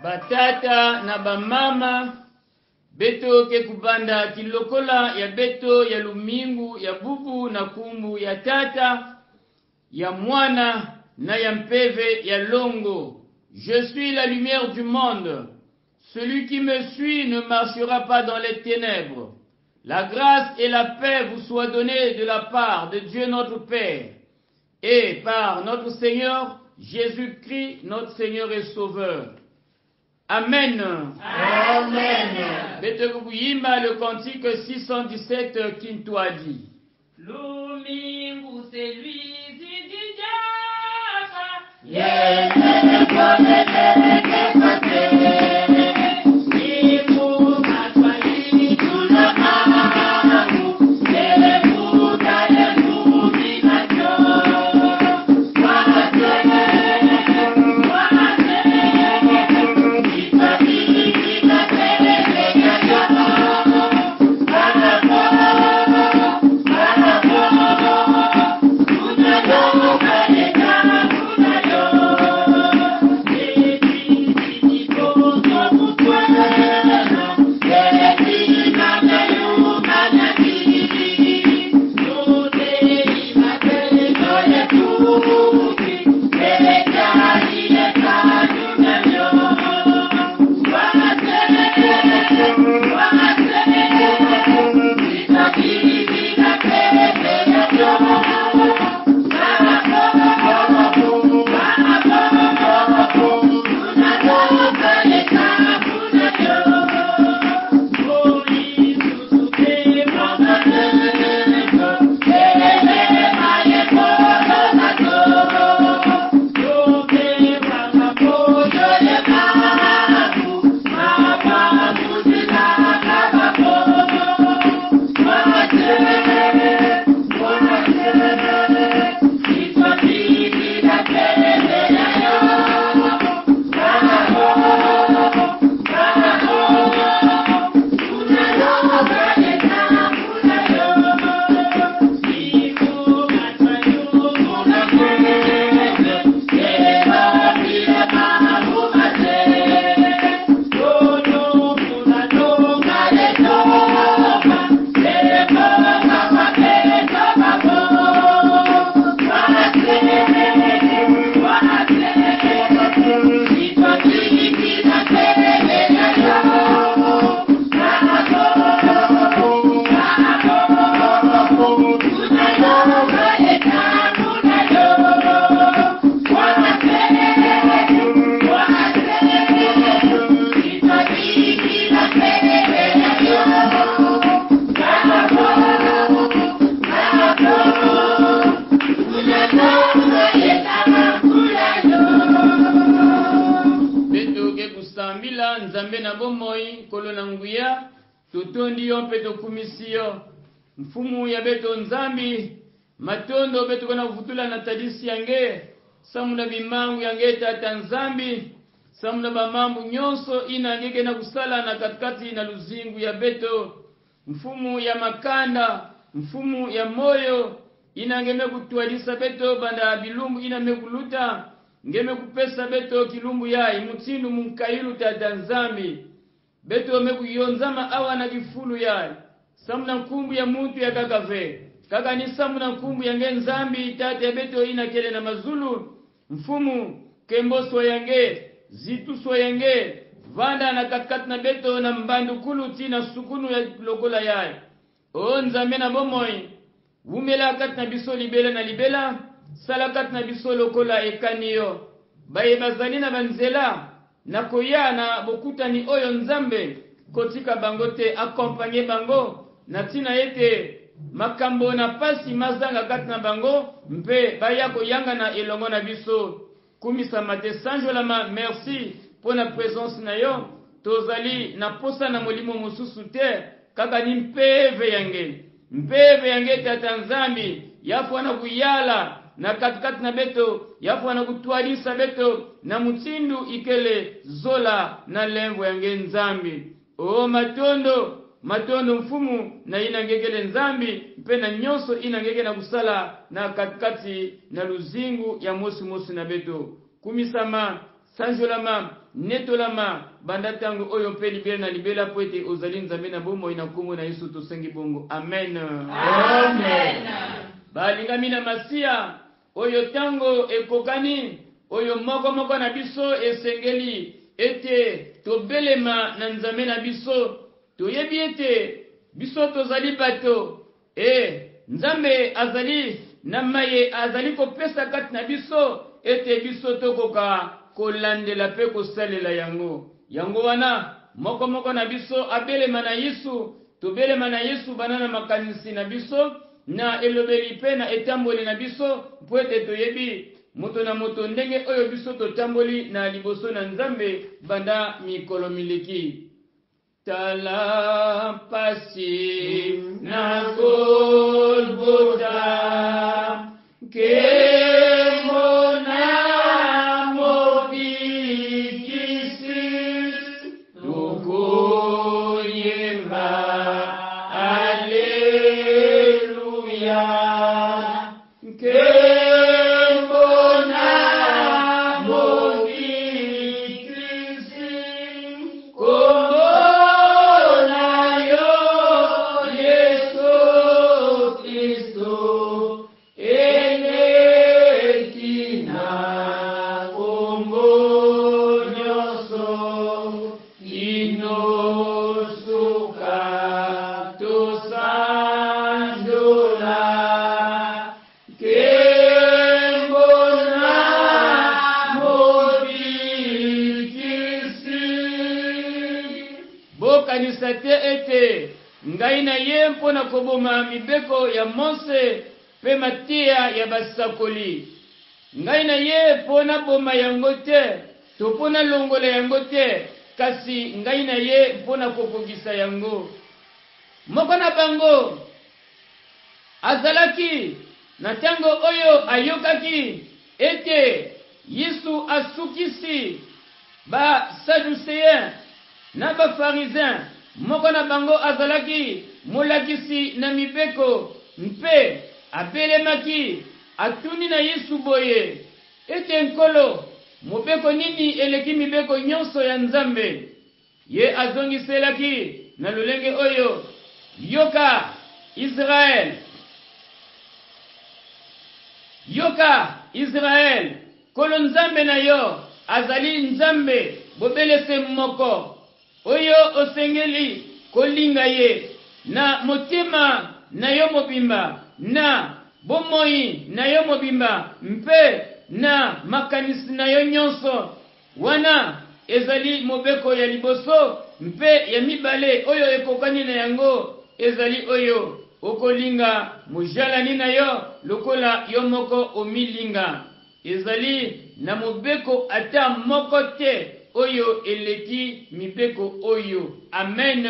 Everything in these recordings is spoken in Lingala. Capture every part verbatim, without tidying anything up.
batata na bamama beto ke kubanda kilokola ya beto ya lumingu ya bubu na kumbu ya tata ya mwana na ya mpeve ya longo. Je suis la lumière du monde. Celui qui me suit ne marchera pas dans les ténèbres. La grâce et la paix vous soient données de la part de Dieu notre Père et par notre Seigneur Jésus-Christ, notre Seigneur et Sauveur. Amen. Amen. Betekubuyimba le cantique six cent dix-sept Kintwadi. Lumingu selwizi dijaka. Yes. Tutundi yompe tokumisio mfumu ya beto nzambi matondo beto kana vutula na tadisi yange samuna bimangu yange tata nzambi samuna bamambu nyonso ina ngeke na kusala na katikati na luzingu ya beto mfumu ya makanda mfumu ya moyo ina ngeme kutwadisa beto banda bilumbu ina mekuluta ngeme kupesa beto kilumbu ya imutsindu munkailu tata nzambi beto meku yonzama awa na kifulu ya samuna nkumbu ya muntu ya kakave kaka ni samuna nkumbu ya nge nzambi tate beto ina kele na mazulu mfumu kemboso yange zitu yange vanda na katikati na beto na mbandu kulu tina sukunu ya lokola ya o nzambe na bomoi wumela kati na biso libela na libela sala kati na biso lokola ekaniyo baye bazali na banzela na koya na bokuta ni oyo nzambe kotika bango te akompanye bango na tina yete makambo na pasi mazanga kati na bango mpe baya koyanga na elongo na biso kumisa mate sanjolama merci pour la présence na yo tozali na posa na molimo mususu te kaka ni mpeve yange mpeve yange tata nzambi yafu na kuyala na katikati na beto yafu na kutwalisa beto na mutsindu ikele zola na lembo yange nzambi o matondo matondo mfumu na ina ngekele nzambi mpe na nyonso ina ngeke na kusala na katikati na luzingu ya mosi mosi na beto kumisama sanjolama netolama banda tango oyo mpe libela na libela po ete ozali nzambe na bomoi na kombo na Yesu tosengi bongo amen. Amen. Balingami na masiya oyo tango ekokani oyo moko moko na biso esengeli ete tobelema na nzambe na biso toyebi ete biso tozali bato e nzambe azali na maye azali kopesa kati na biso ete biso tokoka kolandela pe kosalela yango yango wana moko moko na biso abelema na Yesu tobelema na Yesu bana na makanisi na biso na elobeli pe na etamboli na biso po ete toyebi moto na moto ndenge oyo biso totamboli na liboso na nzambe banda mikolo mileki tala pasi na Golgotha kemona mobikisi tukoyemba aleluya kemona mobikisi ete ngai na ye mpona koboma mibeko ya Mose pe matia ya basakoli ngai na ye mpona boma yango te to mpona longola yango te kasi ngai na ye mpona kokokisa yango moko na bango azalaki na tango oyo ayokaki ete Yesu asukisi ba Sadducéen na ba Pharisien moko na bango azalaki molakisi na mibeko mpe abelemaki atuni na Yesu boye ete nkolo mobeko nini eleki mibeko nyonso ya Nzambe ye azongiselaki na lolenge oyo yoka Israel yoka Israel kolo Nzambe na yo azali Nzambe bobelese moko oyo osengeli kolinga ye na motema na yo mobimba na bomoi na yo mobimba mpe na makanisi na yo nyonso wana ezali mobeko ya liboso mpe ya mibale oyo ekokani na yango ezali oyo okolinga mojalani na yo lokola yo moko omilinga ezali na mobeko ata moko te oyo eleki mibeko oyo amen.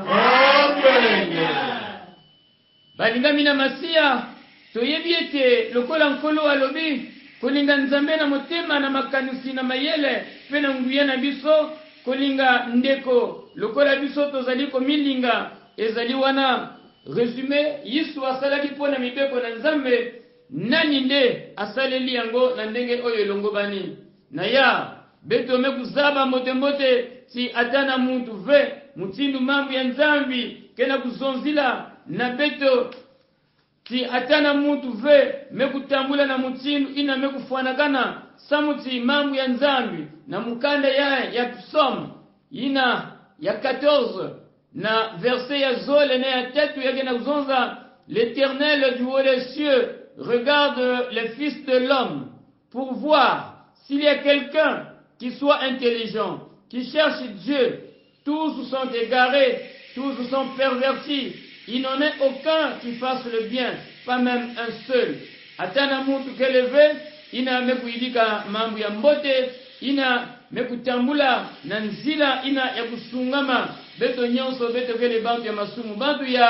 Amen. Balingami na masiya toyebi ete lokola nkolo alobi kolinga Nzambe na motema na makanisi na mayele pe na nguya na biso kolinga ndeko lokola biso tozali komilinga ezali wana resume Yesu asalaki mpona mibeko na Nzambe nani nde asaleli yango na ndenge oyo elongobani na ya beto mekuzaba motembote ti atana muntu ve mutindu mambo ya Nzambi kena kuzonzila na beto ti atana muntu ve mekutambula na mutindu ina mekufanagana samuti mambo ya Nzambi na mukanda ya ya Psalm ina ya quatorze na verset ya zole na ya tatu ya gena kuzonza l'Éternel du haut des cieux regarde les fils de l'homme pour voir s'il y a quelqu'un qui soit intelligent, qui cherche Dieu. Tous sont égarés, tous sont pervertis. Il n'en est aucun qui fasse le bien, pas même un seul. Atana mutu keleve, ina mekuidika mambo ya mbote, ina mekutambula na nzila ina ya kusungama. Beto nyonso beto kele bantu ya masumu, bantu ya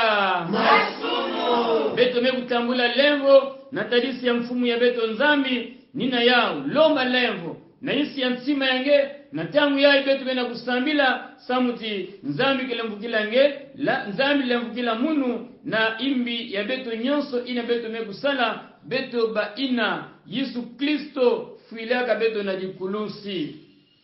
masumu. Beto mekutambula lengo, na tadisi ya mfumu ya beto Nzambi, nina yao, lomba lengo. Na isi ya ntsima yange na tangu ya ibetu bena kusambila samuti Nzambi kilemvukila nge la Nzambi lemvukila munu na imbi ya beto nyonso ina beto mekusala beto ba ina Yesu Kristo fuilaka beto na dikulusi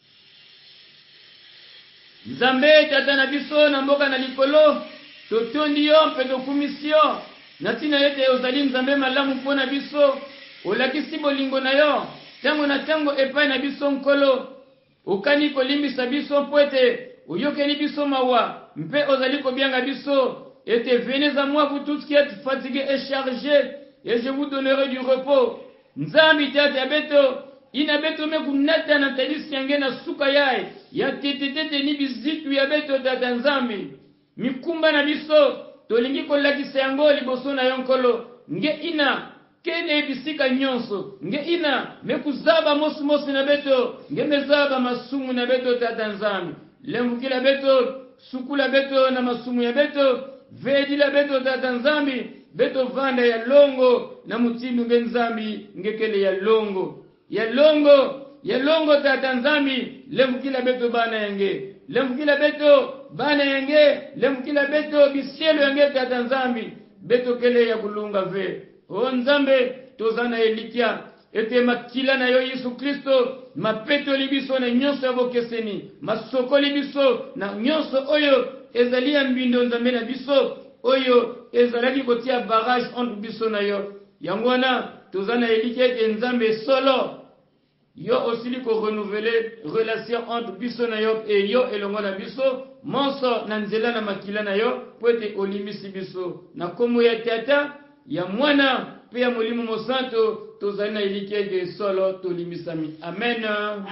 Nzambe tata na biso na mboka na likolo totondi yo mpe tokumisi yo na ntina ete ozali Nzambe malamu mpo na biso olakisi bolingo na yo tango na tango epai na biso nkolo okani kolimbisa biso mpo ete oyokeli biso mawa mpe ozali kobianga biso ete venez à moi vous tous qui êtes fatigués et chargés et je vous donnerai du repos. Nzambi tata ya beto ina beto me kunata na tadisi yange na suka yae ya tetetete ni bizitu ya beto tata Nzambi mikumba na biso tolingi kolakisa yango liboso na yo nkolo nge ina kene bisika nyonso nge ina mekuzaba mosi mosi na beto nge mezaba masumu na beto tata Nzambi lembukila beto sukula beto na masumu ya beto vedi la beto tata Nzambi beto vanda ya longo na mutindu nge Nzambi ngekele ya longo ya longo ya longo tata Nzambi lembukila beto bana yange lembukila beto bana yange lembukila beto bisielo yange tata Nzambi beto kele ya kulunga ve o Nzambe tozana elikia ete makila na yo Yesu Kristo mapeto libiso na nyonso ya bokeseni masoko libiso na nyonso oyo ezali ya mbindo Nzambe na biso oyo ezalaki kotia barrage entre biso na yo yango wana tozana elikia ete Nzambe solo yo osili ko renouveler relation entre biso na yo et yo elongo na biso monso na nzela na makila na yo po ete olimbisi biso na komo ya tata ya mwana pe ya molimo mosanto tozali na elikia ete solo tolimbisami amen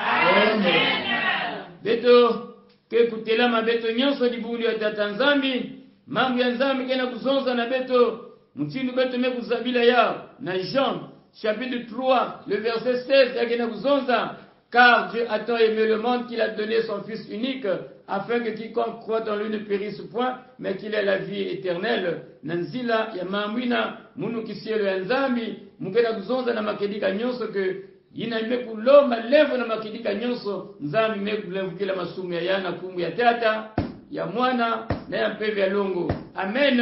Amen. beto ke kutela mabeto nyonso libundu ya tata Nzambi mambo ya Nzambi kena kuzonza na beto mutindu beto mekuzabila ya na Jean chapitre trois le verset seize ya kena kuzonza car Dieu a tant aimé le monde qu'il a donné son fils unique afin que quiconque croit en lui ne périsse point mais qu'il ait la vie éternelle nanzila ya mamwina munu kisielo ya Nzambi mukena kuzonza na makedika nyonso ke ina imekulomba levo na makedika nyonso Nzambi mekulevukila masumu ya yana kungu ya tata ya mwana na ya mpeve ya longo amen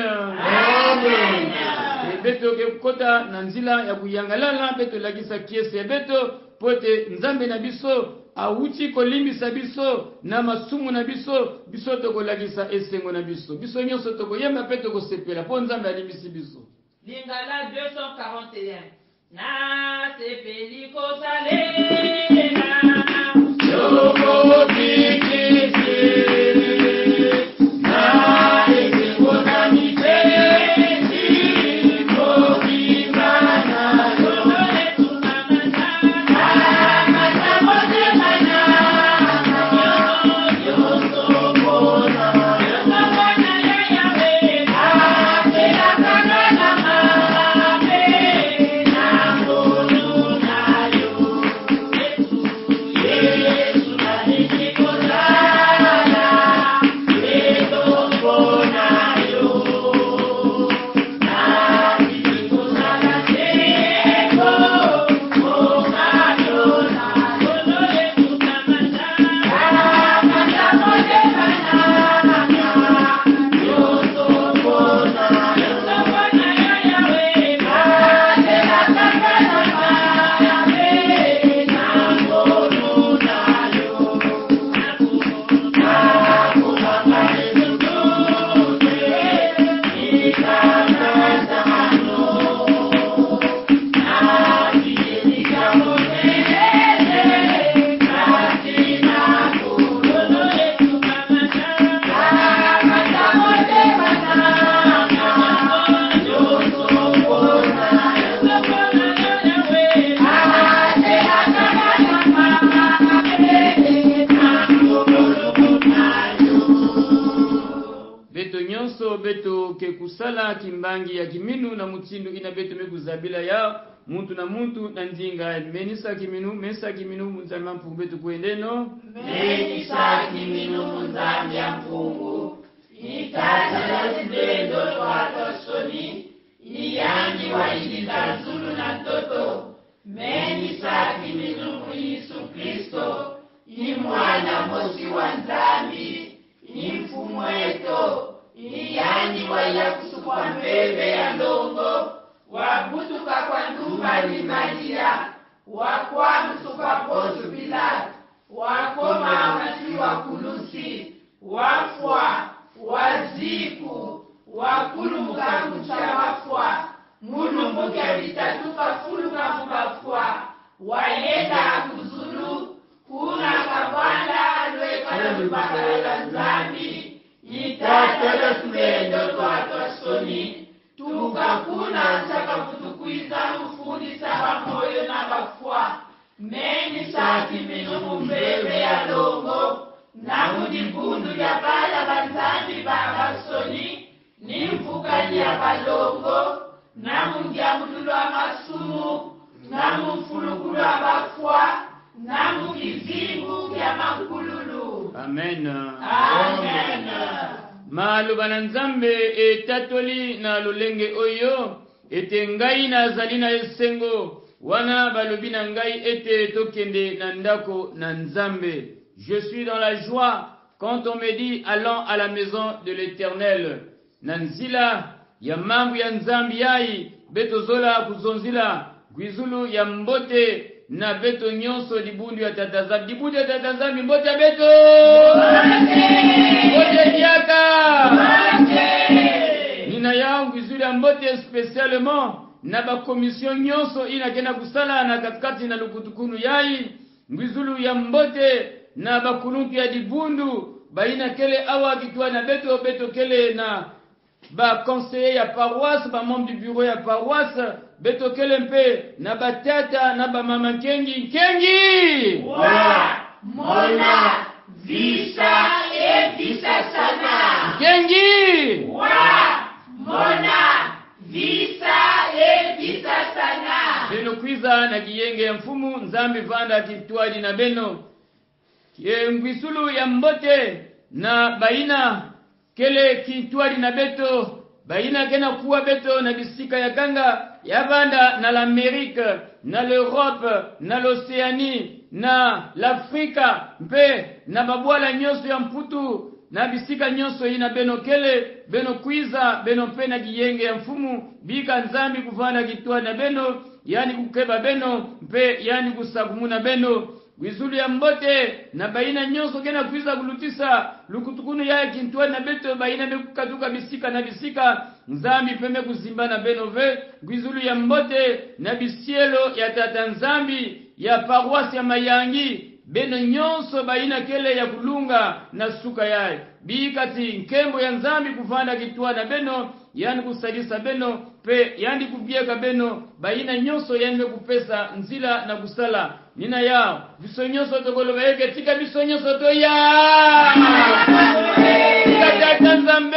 Amen. beto ke kota na nzila ya kuyangalala beto lakisa kiese beto pote Nzambe na biso awuti kolimbisa biso na masumu na biso biso tokolakisa esengo na biso biso nyonso tokoyemba pe tokosepela po Nzambe alimbisi biso Lingala deux cent quarante et un. Na sepeli kosalela. Yoko bikisi na esengo na mipesi kokimana Olole tunamana. amata motemana yoso bona Yosabana ya Yahweh. apela kangana mabe na ngolu nayo Yesu na nikikozala eto bona yo na nikikozala teko mokayola Olole tunamana. amata motemana yoso bona Yosabana ya Yahweh. apela kangana mabe na ngolu nayo Olole beto nyonso beto ke kusala kimbangi ya kiminu na mutindu ina beto mekuzabila ya muntu na muntu na ndinga menisa kiminu mesa kiminu muzama mpu beto kuendeno Menisa kiminu munzambi ya mpungu. Itata zidendo twatosoni. Iyangi wa idita zulu na toto. Menisa kiminu mu Yesu Kristo. Ni mwana mosi wa Nzambi. Ni mfumo eto. Iyangi wa ya kusukwa mbebe ya longo. Wabutuka kwa ndumba ni Maria. Wakwa msuka Pontu Pilato. Wakoma wasi wa kulusi. bilombo kya bitatu kafulu kafubafwa wayenda kuzulu kuna kabanda lwekala lubakala nzambi itatele tulendo twatosoni tukakuna nsaka kutukwiza mufundisa bamoyo na bafwa meni sati mino mumbebe ya longo na mudikundu ya bala banzambi babasoni nimvukani ya balongo na mungyamutulu amasumu na mufulukulu abafwa na mukizibu ya makululu. Amen. Amen. Maloba na Nzambe etatoli na lolenge oyo ete ngai nazali na esengo wana balobi na ngai ete tokende na ndako na Nzambe. Je suis dans la joie quand on me dit allons à la maison de l'Éternel. Nanzila ya mambo ya Nzambi yai beto zola kuzonzila gwizulu ya mbote na beto nyonso dibundu ya tataza dibundu ya tataza mbote beto mbote diaka nina ya gwizulu ya mbote spécialement na ba commission nyonso ina kena kusala na katikati na lukutukunu yai gwizulu ya mbote na bakulungu ya dibundu baina kele awa kitwa na beto beto kele na ba conseiller ya paroisse ba membre du bureau ya paroisse beto kele mpe na batata na ba mama kengi kengi wa mona visa e visa sana kengi wa mona visa e visa sana beno kwiza na kiyenge ya mfumu Nzambi vanda kitwadi na beno ngwisulu ya mbote na baina kele kitwali na beto baina kena kuwa beto na bisika ya kanga ya banda na l'Amérique na l'Europe na l'Océanie na l'Afrika mpe na babwala nyonso ya mputu na bisika nyonso ina beno kele beno kwiza beno mpe na kiyenge ya mfumu bika Nzambi kuvanda kitwali na beno yani kukeba beno mpe yani kusagumuna beno gwizulu ya mbote na baina nyonso kena kwiza kulutisa lukutukunu ya kintwa na beto baina mekukatuka bisika na bisika Nzambi peme kuzimba na benove gwizulu ya mbote na bisielo ya tata Nzambi ya paroisse ya Mayangi beno nyonso baina kele ya kulunga na suka yae bikati nkembo ya Nzambi kuvanda kitwa na beno yani kusadisa beno pe yani kubieka beno baina nyonso yani kupesa nzila na kusala nina yao biso nyonso tokoloba yeke tika biso nyonso to ya tata Nzambe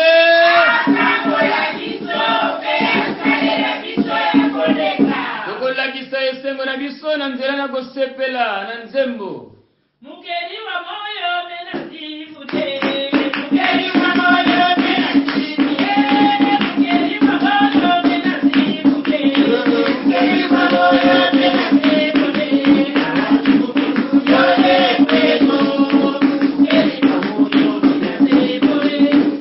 tokola kisa esengo na biso na nzela na kosepela na nzembo mukeri wa moyo mena sifute mukeri wa moyo mena sifute mukeri wa moyo mena sifute mukeri wa moyo mena sifute yole kwetu mukeri wa moyo mena sifute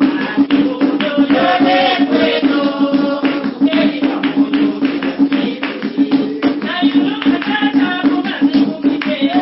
yole kwetu mukeri wa moyo mena sifute na yuno matata kumasi kumike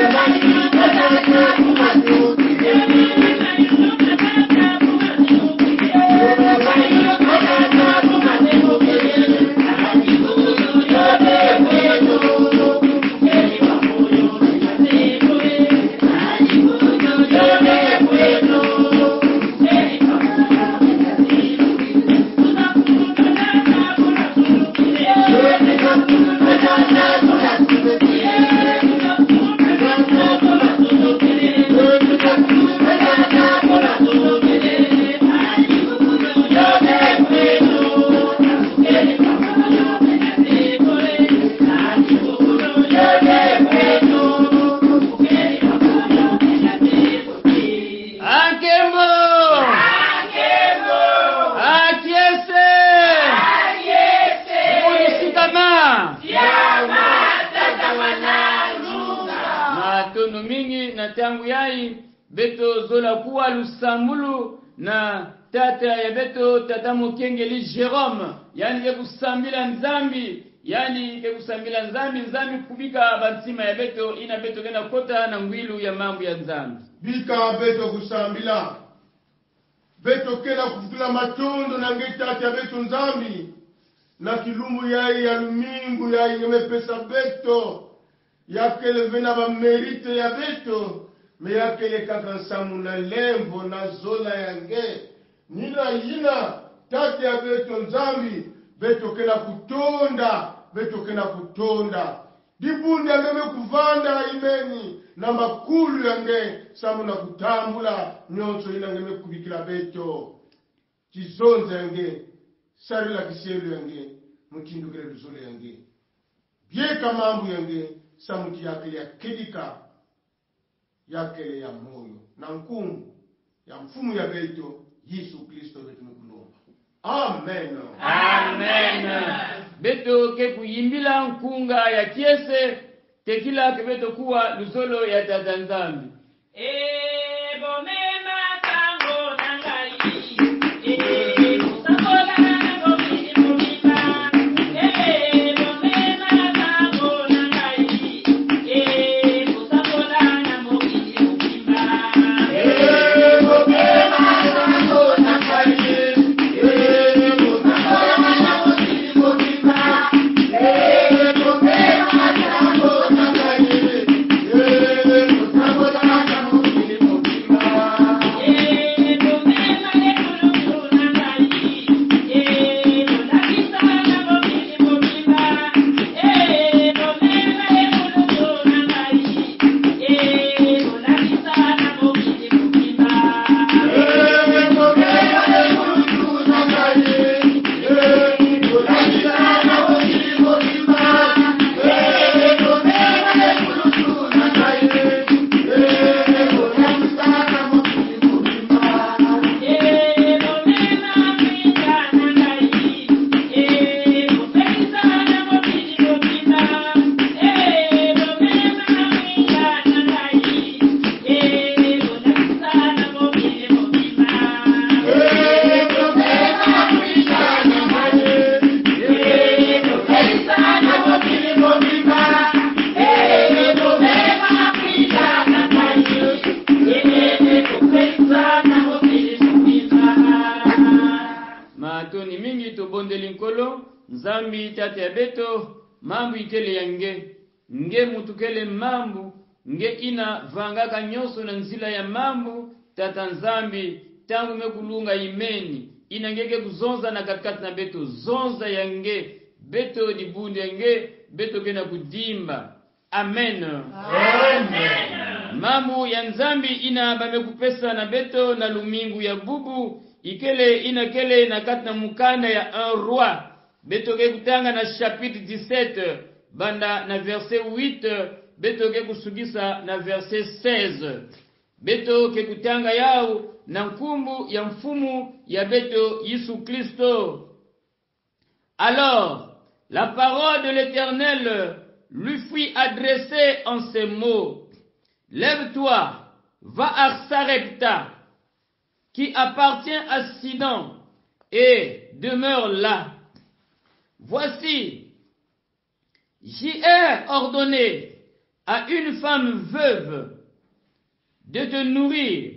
tangu yai beto zola kuwa lusambulu na tata ya beto tata mokengeli Jerome yani ke kusambila Nzambi yani ke kusambila Nzambi Nzambi kubika bansima ya beto ina beto kena kota na ngwilu ya mambo ya Nzambi bika beto kusambila beto kena kufutula matondo na ngeta ya beto Nzambi na kilumbu yai ya lumingu yai ngemepesa beto yakele vena ba merite ya beto me yakele kaka nsamu na lembo na zola yange nina yina tati ya beto nzambi beto kena kutonda beto kena kutonda dibundi angeme kuvanda imeni na makulu yange samu na kutambula nyonso ina ngeme kubikila beto chizonze yange sari la kiselu yange mutindukile luzole yange bieka mambu yange samuti yakele ya kedika yakele ya moyo na nkungu ya mfumu ya beto Yesu Kristo betu mkulomba. Amen. Amen. Beto ke kuyimbila nkunga ya kiese tekila ke beto kuwa luzolo ya tata nzambi. Eh, bomema tango nangai. Eh, musakola nango mini mumima. Eh, bomema tango nangai. Eh, musakola nango mini mumima. Eh, bomema tango nangai. Eh, musakola nango mini mumima. Eh, bomema tango nangai. Eh, musakola nango mini mumima. Eh, bomema lekulu nangai. Eh, bonakisa nango mini mumima. Eh, bomema lekulu nangai. Eh, bonakisa nango mini mumima. Eh, bomema lekulu nangai. Eh, bonakisa nango mini mumima. Eh, bomema lekulu nangai. Eh, bonakisa nango mini mumima. Eh, bomema pinga nangai. Eh, bonakisa nango mini mumima. Eh, bomema pinga nangai. Eh, bonakisa nango mini mumima. Eh, bomema pinga nangai. Eh, bonakisa nango mini mumima. Eh, bomema pinga nangai. Eh, bonakisa nango mini mumima. Matoni mingi tobondeli nkolo nzambi tata ya beto mambu ikele yange nge mutukele mambu nge ina vangaka nyonso na nzila ya mambu tata nzambi tangu mekulunga imeni ina ngeke kuzonza na katikati na beto zonza yange beto dibundi yange beto kena kudimba. Amen. Mambu ya nzambi ina bamekupesa na beto na lumingu ya bubu ikele ina kele na kati na mukanda ya un roi beto ke kutanga na chapitre dix-sept banda na verset huit beto ke kusugisa na verset seize beto ke kutanga yao na nkumbu ya mfumu ya beto Yesu Kristo. Alors la parole de l'Éternel lui fut adressée en ces mots: Lève-toi, va à Sarepta, qui appartient à Sidon, et demeure là. Voici, j'y ai ordonné à une femme veuve de te nourrir.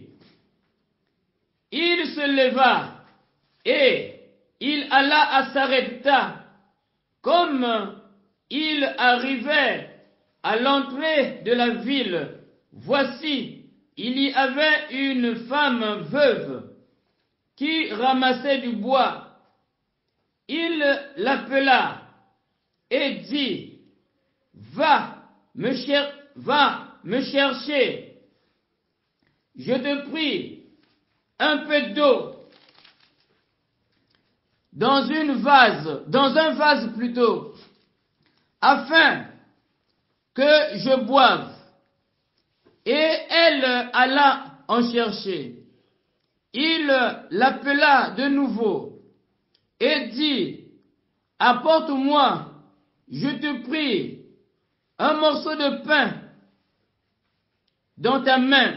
Il se leva et il alla à Sarepta. Comme il arrivait à l'entrée de la ville, voici, il y avait une femme veuve qui ramassait du bois. Il l'appela et dit: Va me, cher- va me chercher, je te prie, un peu d'eau dans une vase, dans un vase plutôt, afin que je boive. Et elle alla en chercher. Il l'appela de nouveau et dit: Apporte-moi, je te prie, un morceau de pain dans ta main.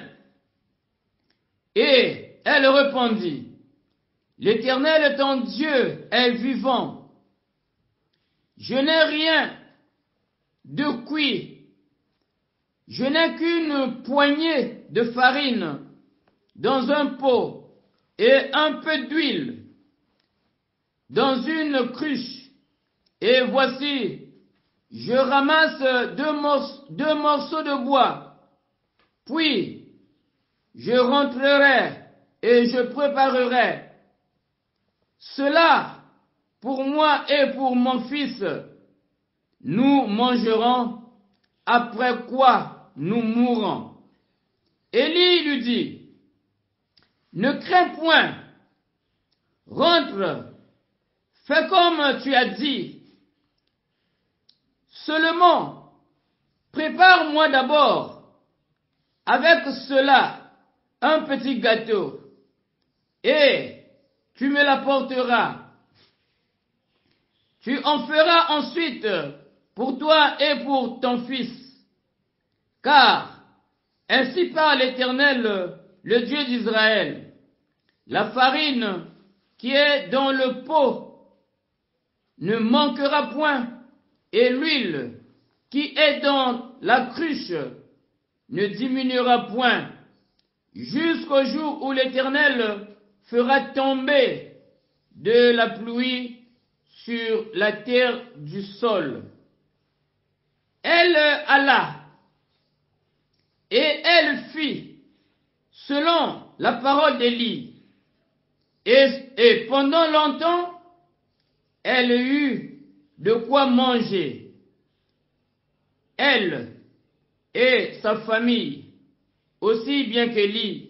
Et elle répondit: L'Éternel ton Dieu est vivant. Je n'ai rien de cuit. Je n'ai qu'une poignée de farine dans un pot et un peu d'huile dans une cruche. Et voici, je ramasse deux, morce- deux morceaux de bois, puis je rentrerai et je préparerai cela pour moi et pour mon fils. Nous mangerons, après quoi nous mourrons. Élie lui dit, ne crains point, rentre, fais comme tu as dit. Seulement, prépare-moi d'abord avec cela un petit gâteau, et tu me l'apporteras. Tu en feras ensuite pour toi et pour ton fils, car ainsi parle l'Éternel, le Dieu d'Israël. La farine qui est dans le pot ne manquera point, et l'huile qui est dans la cruche ne diminuera point, jusqu'au jour où l'Éternel fera tomber de la pluie sur la terre du sol. Elle alla, et elle fit selon la parole d'Élie, et, et pendant longtemps, elle eut de quoi manger, elle et sa famille, aussi bien qu'Élie.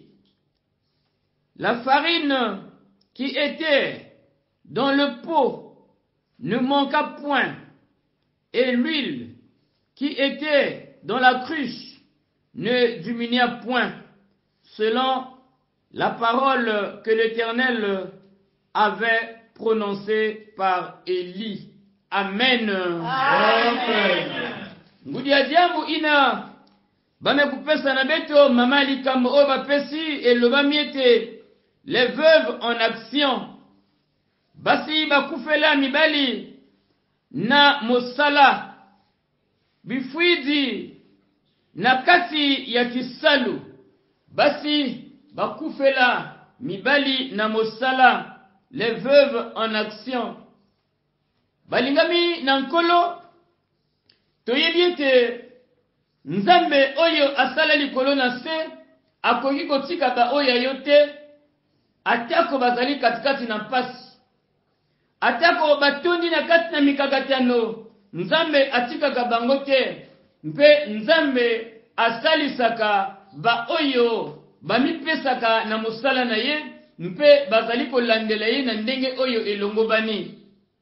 La farine qui était dans le pot ne manqua point, et l'huile qui était dans la cruche ne diminua point, selon la parole que l'Éternel avait prononcée par Élie. Amen. Amen. Ngudi ajabu ina bamekupesa na beto mama likambo oyo bapesi elobami ete les veuves en action basi bakufela mibali na mosala bifwidi na kati ya kisalu, basi bakufela mibali na mosala, les veuves en action. Balingami na nkolo toyebi ete Nzambe oyo asala likolo na se akoki kotika ba oyo yo te, atako bazali katikati na mpasi, atako batondi na kati na mikakatano, Nzambe atikaka bango te, mpe Nzambe asalisaka ba oyo bamipesaka na mosala na ye, mpe bazali kolandela ye na ndenge oyo elongobani.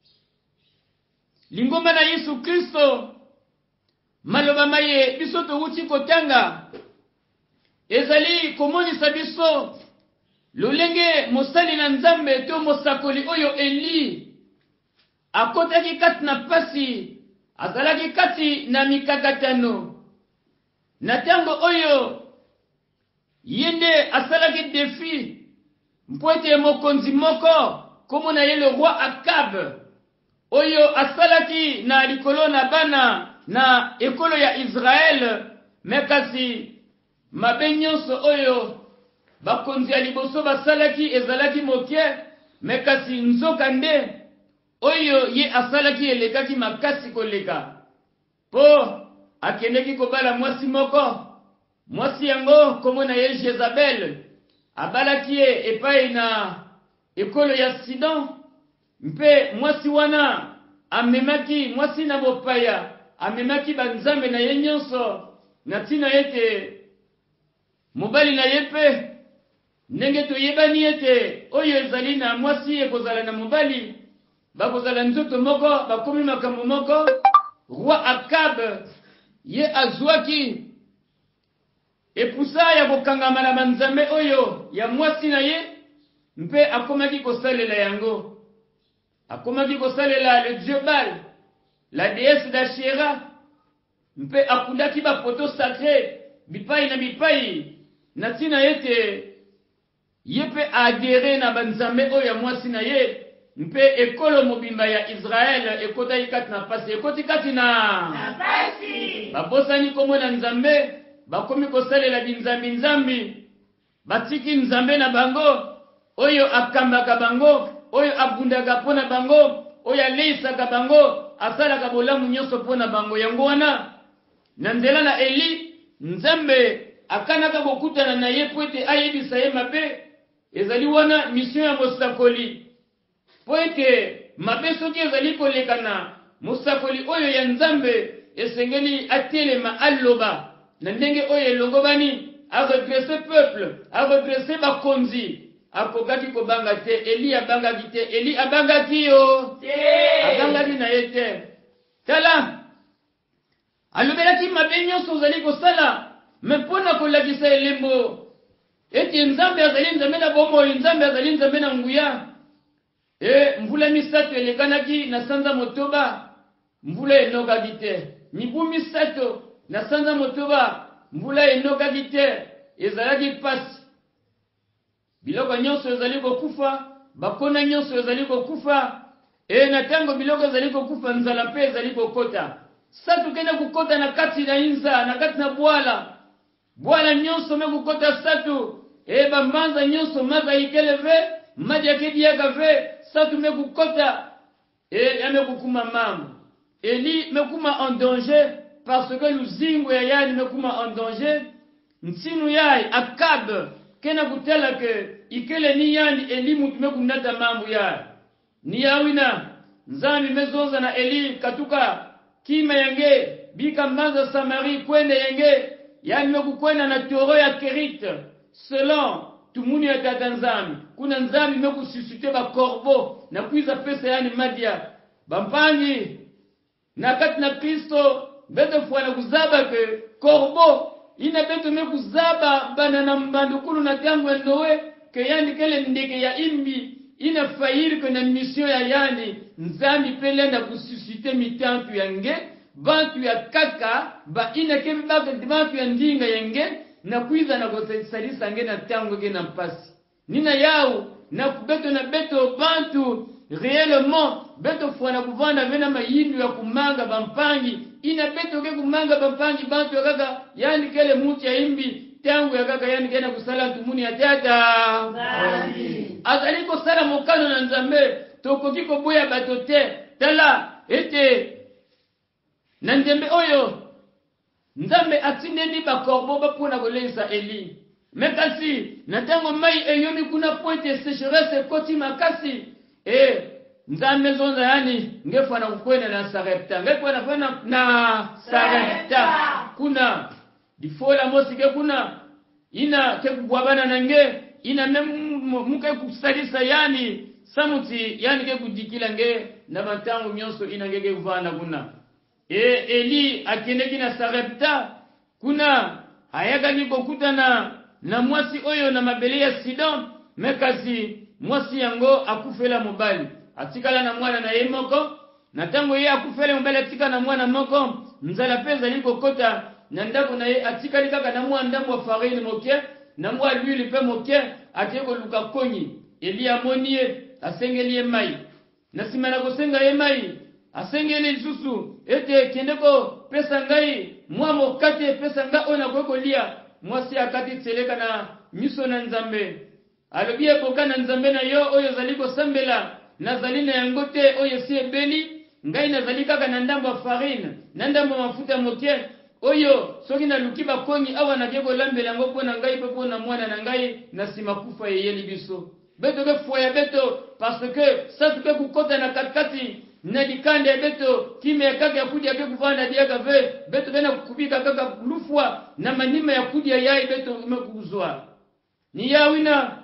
Lingomba na Yesu Kristo maloba maye biso towuti kotanga ezali komonisa biso lolenge mosali na Nzambe to mosakoli oyo Eli akotaki kati na pasi, azalaki kati na mikakatano, na tango oyo yende asalaki defi mpoete mokonzi moko komo na ye le roi Akab oyo asalaki na likolo na bana na ekolo ya Israel, mekasi mabe nyonso oyo bakonzi ya liboso basalaki ezalaki moke, mekasi nzoka nde oyo ye asalaki elekaki makasi koleka, po akendeki kobala mwasi moko, mwasi yango komo na ye Jezabel, abalaki ye epai na ekolo ya Sidon, mpe mwasi wana amemaki mwasi na bopaya, amemaki banzambe na ye nyonso, na tina ete mobali na ye pe ndenge toyebani ete oyo ezali na mwasi ekozala na mobali bakozala nzoto moko, bakomi makambo moko. Roi Akab ye azwaki epusa ya kokangama na banzambe oyo ya mwasi na ye, mpe akomaki kosalela yango, akomaki kosalela le dieu Baal, la déesse d'Ashera, mpe akundaki bapoto sacré bipai na bipai, na tina ete ye pe adere na banzambe oyo ya mwasi na ye, mpe ekolo mobimba ya Israel ekotaki kati na pasi, ekoti kati na pasi. Babosani komo na Nzambe, bakomi kosalela binzambi nzambi, batiki Nzambe na bango oyo akambaka bango, oyo abundaka pona bango, oyo aleisaka bango asalaka bolamu nyonso mpo na bango. Yango wana na nzela na Eli, Nzambe akanaka kokutana na ye po ete ayebisa ye mabe. Ezali wana mission ya mosakoli po ete mabe soki ezali kolekana, mosakoli oyo ya Nzambe esengeli atelema aloba na ndenge oyo elongo bani aredresse peuple, aredresse bakonzi. Akokaki kobanga te, Eli abangaki te, Eli abangaki yo, abangaki na ye te. Tala, alobelaki mabe nyonso ozali kosala, me mpona kolakisa elembo eti Nzambe azali Nzambe na bomoi, Nzambe azali Nzambe na nguya. E mvula misato elekanaki na sanza motoba, mvula enokaki te. Mibu misato na sanza motoba, mvula enokaki te. Ezalaki pasi. Biloko nyonso ezali kokufa, bakona nyonso ezali kokufa. E na tango biloko ezali kokufa, nzala mpe ezali kokota. Satu kende kukota na kati na inza, na kati na bwala. Bwala nyonso me kukota satu. E bambanza nyonso maza ikeleve, maji akediaka ve, satu me kukota. E ya me kukuma mamu. Eli me kuma en danger, parce que luzingo ya yani me kuma en danger. Nsinu yai Akab kena kutela ke ikele ni yani Eli mutume kunata mambo ya ni yawina. Nzambi mezonza na Eli katuka kima yange bika manza Samari kwende yange yani mekukwenda na toro ya Kerit selon tumuni ya tata Nzambi. Kuna Nzambi mekususite ba korbo na kuiza pesa yani madia bampangi na kati na Kristo beto fwana kuzaba ke korbo ina beto me kuzaba bana na mbandukulu na tangu ya Noe ke yani kele ndege ya imbi ina fairi ke na mission ya yani Nzambi pele na kususite mitantu yange bantu ya kaka ba ina kebe baka bantu ya ndinga yange na kuiza na kosalisa nge na tangu ge na mpasi nina yao na kubeto na beto bantu réellement beto fwana kuvanda vena mayindu ya kumanga bampangi ina beto ke kumanga bampangi bantu ya kaka yani kele muti ya imbi tangu ya kaka yani kena kusala tumuni ya tata Nzambi azali kosala mokano na Nzambe tokoki koboya bato te tala ete na Nzambe oyo Nzambe atindeli bakorbo bapona koleisa Eli mekasi na tango mai eyomi kuna pointe sécheresse koti makasi e Nzambe zonza yani ngefana kukwena na Sarepta ngefana fana na Sarepta kuna difola mosike kuna ina ke kubwabana nange ina muke kusalisa yani samuti yani ke kudikila nge na matangu nyonso ina ngeke kuvana kuna e Eli akeneki na Sarepta kuna ayaga ni kokutana na mwasi oyo na mabele ya Sidon mekasi mwasi yango akufela mobali atikala na mwana na ye moko na tango ye akufela mobali atika na mwana moko nzala peza liko kota na ndako na ye atikali kaka na mwana ndambo wa farine moke na mwa l'huile pe moke ateko luka konyi Eli amonie asengeli ye mai na simana kosenga ye mai asengeli susu ete kendeko pesa ngai mwa mokate pesa nga ona kweko lia mwasi akati tseleka na miso na Nzambe alobi eboka na Nzambe na yo oyo zali kosambela nazali na yango te oyo si ebeli ngai nazali kaka na ndambo ya farine na ndambo mafuta moke oyo soki na luki bakonyi awa na keko lambela yango pona ngai pe pona mwana na ngai na sima kufa yeyeli biso beto ke foya beto parce que ça tuke kukota na katikati na dikande beto kime kaka ya kudi ya ke kuvanda diaka ve beto bena kukubika kaka lufwa na manima ya kudi ya yai beto umekuzwa ni yawina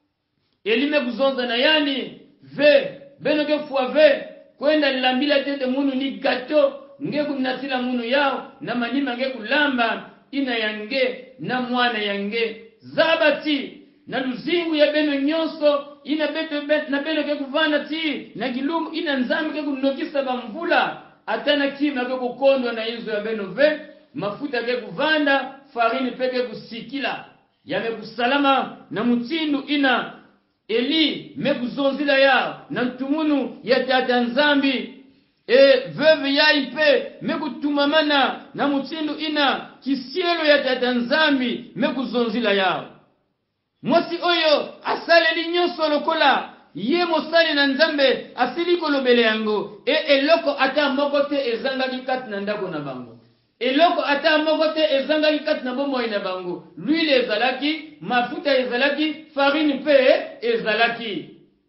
Eli kuzonza na yani ve beno ke fwa ve kwenda lambila tete munu ni gato nge kunatila munu yao na manima nge kulamba ina yange na mwana yange zabati na luzingu ya beno nyonso ina beto bet na beno ke kuvana ti na gilumu ina Nzambe ke kunokisa bamvula atana kima ke kukondwa na hizo ya beno ve mafuta ke kuvanda farini peke kusikila yame kusalama na mutindu ina Eli mekuzonzila ya na ntumunu ya tata Nzambi e veuve ya ipe mekutumamana na mutindu ina kisielo ya tata Nzambi mekuzonzila ya mwasi oyo asaleli nyonso lokola ye mosali na nzambe asili kolobele yango e eloko ata moko te ezangaki kati na ndako na bango eloko ata moko te ezangaki kati na bomoi na bango l'huile ezalaki mafuta ezalaki farine mpe ezalaki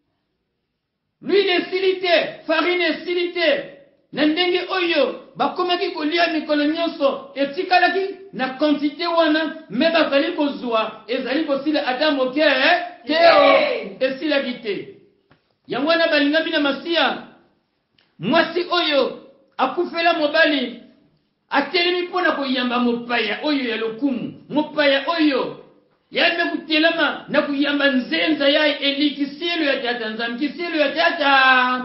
l'huile esili te farine esili te na ndenge oyo bakomaki kolia mikolo nyonso etikalaki na quantité wana me bazali kozwa ezali kosila ata moke te esilaki te yango wana balingami na masiya mwasi oyo akufela mobali atelemi mpona koyamba mopaya oyo ya lokumu mopaya oyo yalime kutelama na kuyamba nzenza ya Eli kisilo ya tata nzambi kisilo ya tata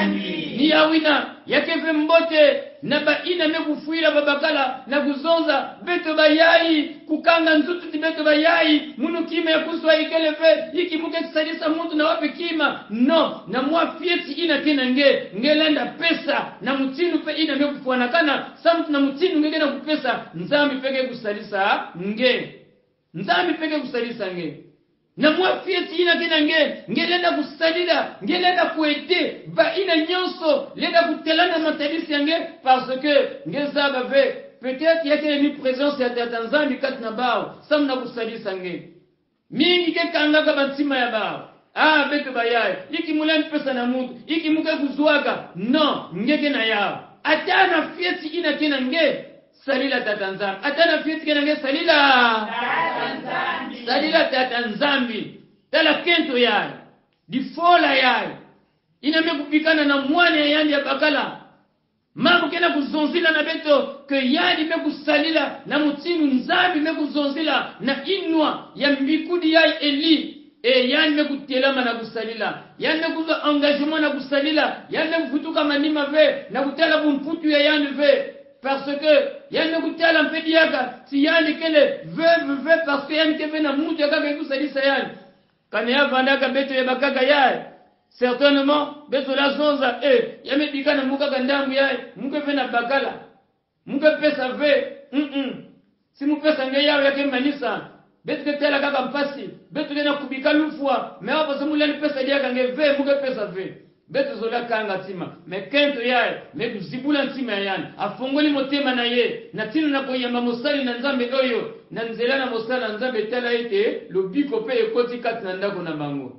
ni yawina yakeve mbote na baina mekufuira babakala na kuzonza beto bayai kukanga nzutu ti beto bayai munu kima ya kuswa ikelefe iki muke kisadisa muntu na wapi kima no na mwa fieti ina kena nge ngelenda pesa na mutinu pe ina mekufuana kana samutu na mutinu nge na kupesa nzambi peke kusadisa nge nzambi peke kusalisa nge na mwa fieti ina kena nge ngelenda kusalida ngelenda kuete ba ina nyonso lenda kutelana matalisi yange parce que ngezaba ve peut-être yake ni présence ya tata nzambi kati na bao samna kusalisa nge mingi ke kangaka bantima ya bao ah beto bayaye iki mulani pesa na mutu iki muke kuzwaka no ngeke na yao atana fieti ina kena nge salila tata nzambi atana fieti kena nge salila tata nzambi salila tata nzambi tala kento yaye difola yaye iname kupikana na mwane ya yandi ya bakala mambo kena kuzonzila na beto ke yandi me kusalila na mutinu nzambi me kuzonzila na inwa ya mbikudi yaye Eli e yandi me kutelama na kusalila yandi me kuzo engagement na kusalila yandi me kufutuka manima ve na kutala bumputu ya yandi ve parce que yanne kutala mpediaka si yani kele veuve veuve parce que yanne keve na mutu yakaka ikusalisa yani kane ya vandaka beto ya bakaka yae certainement beto la zonza eh yame bikana mukaka ndambu yae muke ve na bakala muke pesa ve mm -mm. si mupesa nge yawe yake manisa beto ke tela kaka mpasi beto kena kubika lufwa me hapo semulani pesa diaka nge ve muke pesa ve beto zola kanga tima me kento yae me kuzibula ntima yani afongoli motema na ye na tino na koyamba mosali na nzambe oyo na nzela na mosali na nzambe tala ete lobiko pe ekoti kati na ndako na bango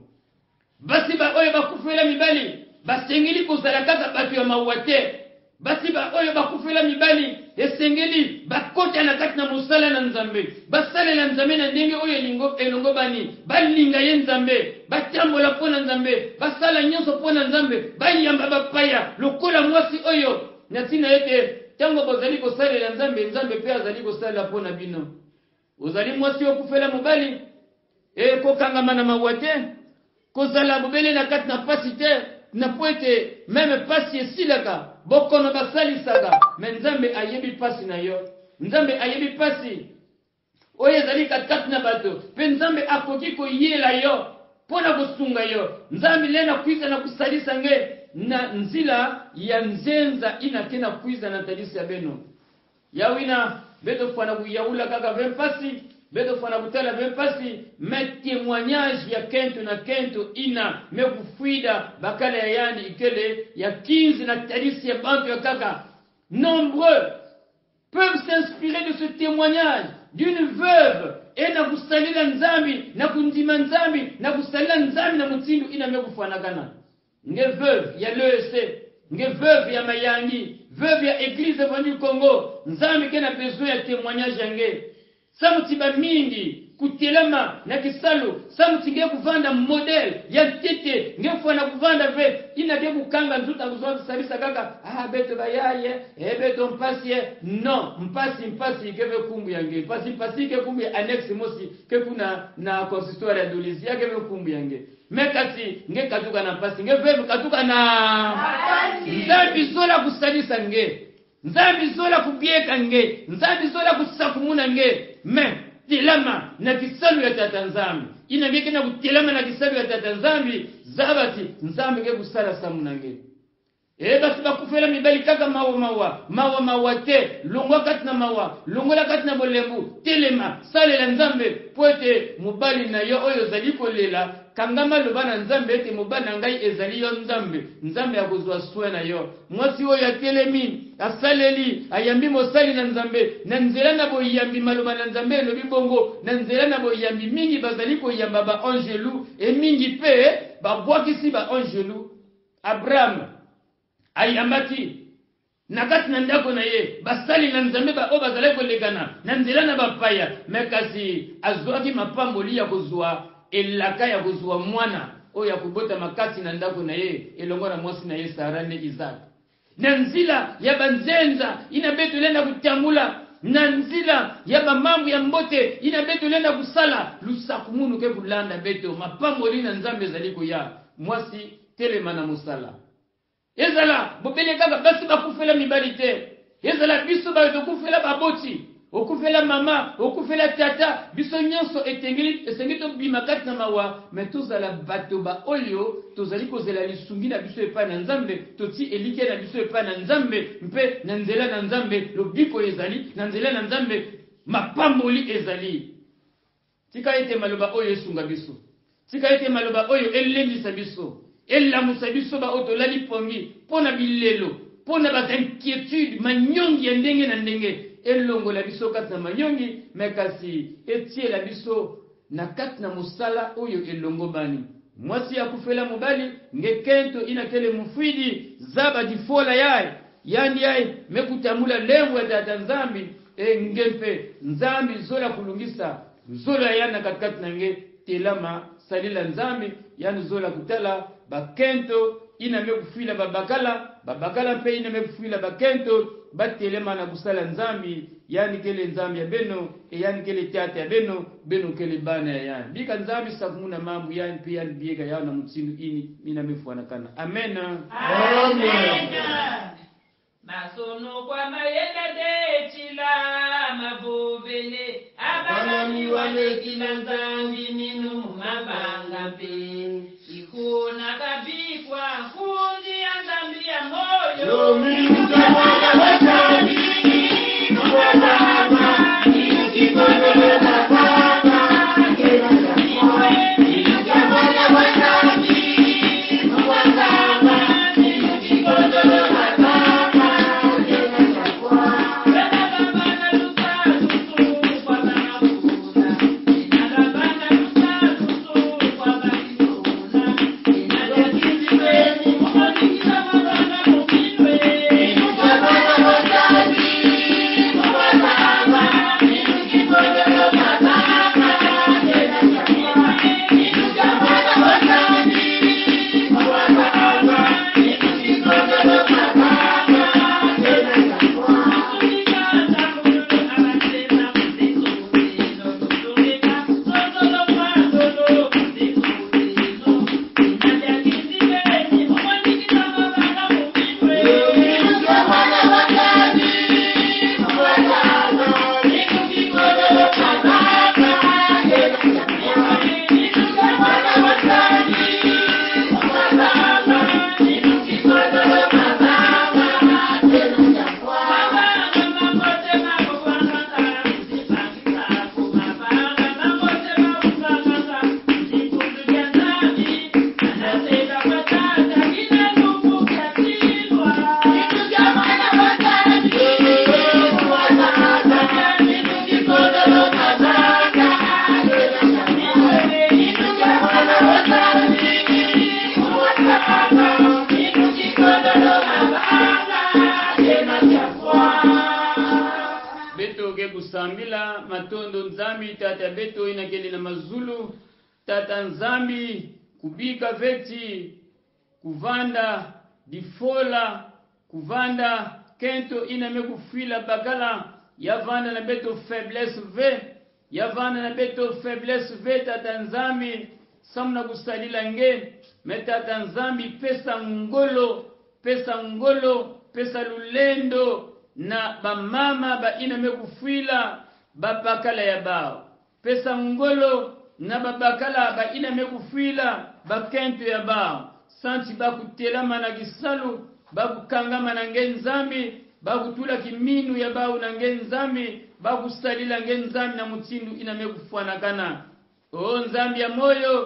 basi ba oyo bakufela mibali basengeli kozala kaka bato ya mawate basi ba oyo bakufela mibali esengeli bakota na kati na mosala na nzambe basale na nzambe na ndenge oyo elingo elongo bani balinga ye nzambe batambola pona nzambe basala nyonso pona nzambe bayamba bapaya lokola mwasi oyo na tina ete tango bozali kosalela nzambe nzambe pe azali kosalela pona bino ozali mwasi okufela mobali e kokangama na mawate kozala bobele na kati na pasi te na poete meme pasi esilaka bokono basalisaka me nzambe ayebi pasi na yo nzambe ayebi pasi oyo ezali katikati na bato pe nzambe akoki koyela yo mpona kosunga yo nzambe le na kwiza na kusalisa nge na nzila ya nzenza ina te na kwiza na talisi ya beno yawina beto fana kuyaula kaka ve pasi beto fana kutala ve pasi me témoignage ya kento na kento ina me kufuida bakala ya yani ikele ya quinze na talisi ya bantu ya kaka nombreux peuvent s'inspirer de ce témoignage d'une veuve et na kusalila nzambi na kundima nzambi na kusalila nzambi na mutindu ina me kufanagana nge veuve ya l'E E C nge veuve ya mayangi veuve ya église venue Congo nzambi kena besoin ya témoignage yange samutiba mingi kutelama na kisalo samutinge kuvanda model ya tete ngefana kuvanda ve inage kukanga nzuta kuzwa sabisa kaka ah beto bayaye eh beto mpasi non mpasi mpasi keve kumbu yange mpasi mpasi ke kumbu ya annexe mosi ke kuna na consistoire ya dolizia keve kumbu yange mekati nge katuka na mpasi nge ve katuka na nzambi zola kusalisa nge nzambi zola kubieka nge nzambi zola kusakumuna nge me tilama na kisalu ya tata nzambi inangeke na kutilama na kisalu ya tata nzambi zabati nzambi ke kusala samu nange e basi bakufela mibali kaka mawa mawa mawa mawa te longwa kati na mawa longola kati na bolembu telema salela nzambe poete mubali na yo oyo zali kolela kangama lobana nzambe ete mobana ngai ezali yo nzambe nzambe akozwa soin na yo mwasi oyo atelemi asaleli ayambi mosali na nzambe na nzela na boyambi maloba na nzambe elobi bongo na nzela na boyambi mingi bazali koyamba ba angelu e mingi pe babwakisi ba angelu Abraham ayambaki nakati na ndako na ye basali na nzambe ba o bazali kolekana na nzela na bapaya mekasi azwaki mapamboli ya kozwa elaka ya kozwa mwana oyo akobota makati na ndako na ye elongo na mwasi na ye Sara ne Isaac na nzila ya banzenza inabeto lenda kutambula na nzila ya bamambu ya mbote inabeto lenda kusala lusaku munu ke kulanda beto mapamboli na nzambe ezali koya mwasi telema na musala ezala bobele kaka basi bakufela mibali te ezala biso bakufela baboti okufela mama okufela tata biso nyonso etengeli esengi tobima kati na mawa me tozala bato ba oyo tozali kozela lisungi na biso epai na nzambe toti elike na biso epai na nzambe mpe na nzela na nzambe lobiko ezali na nzela na nzambe mapamboli ezali tika ete maloba oyo esunga biso tika ete maloba oyo elendisa biso elamusa biso ba oto lali pongi pona bilelo pona ba inquiétude manyongi ya ndenge na ndenge elongo la biso kati na manyongi mekasi etie la biso na kati na musala oyo elongo bani mwasi akufela mobali ngekento inakele mufidi zaba difola yae yani yae mekutamula lembo ya tata nzambi e ngempe nzambi zola kulungisa zola yana katikati na nge telama salila nzambi yani zola kutala bakento ina mekufila babakala babakala mpe ina mekufila bakento batelema na kusala nzambi yani kele nzambi ya beno e yani kele tata ya beno beno kele bana ya yani bika nzambi sakumuna mambu yani pia yani biega yao na mutsindu ini ina mefuana kana amen amen masono kwa mayenda de chila mabovele abana miwane kila nzambi minu mabanga pe ikuna kabikwa kundi ya nzambi ya moyo Domingo mwana wa Tani, mwana wa ni kikono la baba, kila mwana mwana wa Tani, mwana wa ni kikono la baba, kila mwana kusambila matondo nzambi tata beto inakeli na mazulu tata nzambi kubika veti kuvanda difola kuvanda kento iname kufila bakala yavanda na beto faiblesse ve yavanda na beto faiblesse ve tata nzambi samna kusalila nge metata nzambi pesa ngolo pesa ngolo pesa lulendo na bamama ba iname kufila babakala ya bao pesa ngolo na babakala ba iname kufila bakento ya bao santi bakutelama na gisalu bakukangama na ngenzambi bakutula kiminu ya bao na ngenzambi bakusalila ngenzambi na mutindu iname kufuanakana o nzambi ya moyo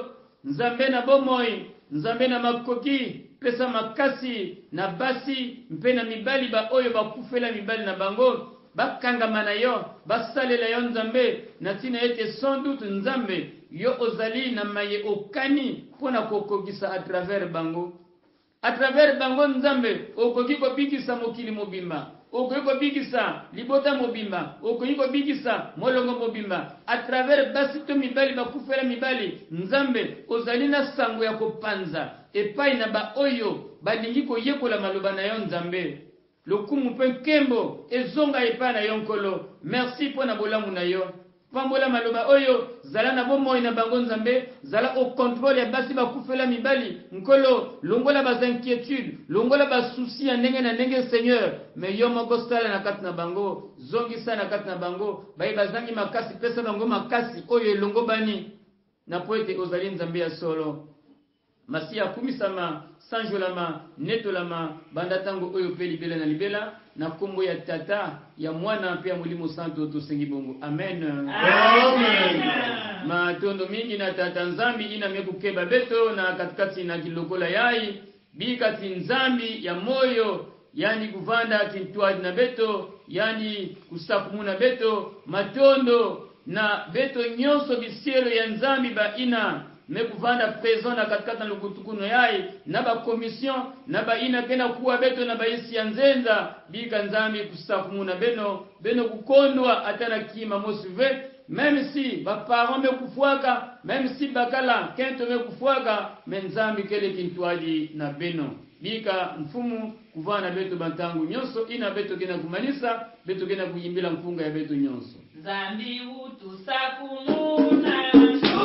nzambe na bomoi, nzambe na makoki, pesa makasi na basi mpe na mibali ba oyo bakufela mibali na bango, bakangama na yo, basalela yo nzambe, na tina ete sans doute nzambe yo ozali na maye okani pona kokokisa à travers bango. À travers bango nzambe okoki kobikisa mokili mobimba, okoki kobikisa libota mobimba, okoki kobikisa molongo mobimba. À travers basi to mibali bakufela mibali, nzambe ozali na sango ya kopanza epai na ba oyo balingi koyekola maloba na yo nzambe. Lokumu mpe nkembo ezonga epai na yo nkolo. Merci pona bolamu na yo. Pambola maloba oyo zala na bomoi na bango nzambe, zala au contrôle ya basi bakufela mibali nkolo, longola bas inquiétude, longola bas souci ya ndenge na ndenge Seigneur, mais yo moko sala na kati na bango, zongisa na kati na bango, baye bazangi makasi, pesa bango makasi oyo elongo bani na poete ozali nzambe ya solo. Masi ya kumisama, sanjolama, netolama, bandatango oyo pe libela na libela, na kombo ya tata, ya mwana pe ya mulimo santo tosengi bongo. Amen. Amen. Matondo mingi na tata nzambi ina meku keba beto na katikati na kilokola yai, bikati nzambi ya moyo, yani kuvanda kintuadi na beto, yani kusakumuna beto, matondo na beto nyonso bisielo ya nzambi ba ina mekuvanda présent na katikati na lukutukuno yai na ba commission na ba ina kena kuwa beto na ba isi ya nzenza bika nzambi kusakumuna beno beno kukondwa atana kima mosuve, même si ba parents mekufuaka, même si bakala kento mekufuaka, menzambi kele kintwadi na beno bika mfumu kuvana beto bantangu nyonso ina beto kena kumanisa beto kena kuyimbila mfunga ya beto nyonso Zambi utusakumuna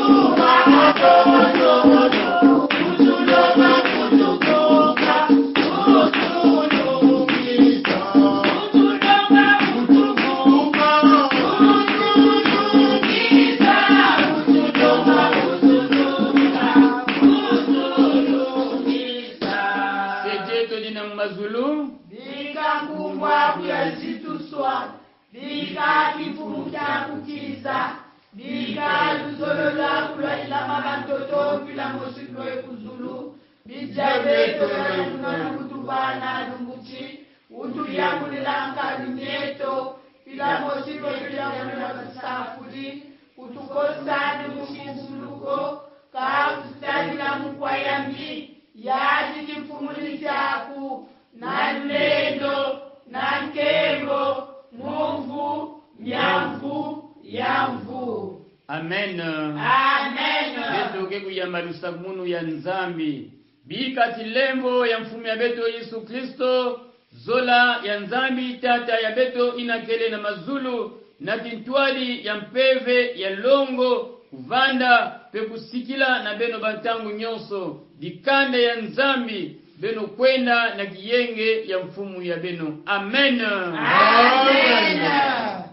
Bika kumbwa kuyazitu swa, bika kifuta kukiza, bika luzolola kula ilama bantoto pila mosiklo ekuzulu, bijabeto ya nuna kutubana lumbuchi, utu yangu nilanka lumieto, pila mosiklo pila muna basafudi, utukosani mukizuluko, kakustani na mkwayambi, yaji kifumuli chaku, Nalendo, Nankembo, Mungu, Yamvu, Yamvu. Amen. Amen. Beto ke kuyamba lusagmunu ya nzambi. Bikati lembo ya mfumu ya beto Yesu Kristo. Zola ya nzambi tata ya beto inakele na mazulu. Na kintwali ya mpeve ya longo. Kuvanda pekusikila na beno bantangu nyonso. Dikande ya nzambi. Beno kwenda na giyenge ya mfumu ya beno. Amen. Amen.